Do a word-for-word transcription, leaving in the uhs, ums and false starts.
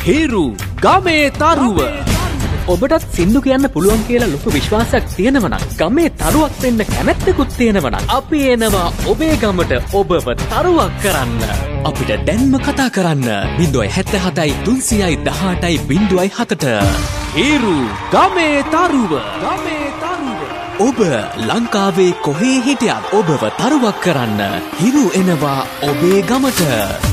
හේරු ගමේ තරුව. ඔබටත් සින්දු කියන්න පුළුවන් කියලා ලොකු විශ්වාසයක් තියෙනවා නම් ගමේ තරුවක් වෙන්න කැමැත්තකුත් තියෙනවා නම් අපි එනවා ඔබේ ගමට ඔබව තරුවක් කරන්න. අපිට දැන්ම කතා කරන්න ज़ीरो सात सात तीन एक आठ ज़ीरो सात හේරු ගමේ තරුව. ගමේ තරුව. ඔබ ලංකාවේ කොහේ හිටියත් ඔබව තරුවක් කරන්න හිරු එනවා ඔබේ ගමට.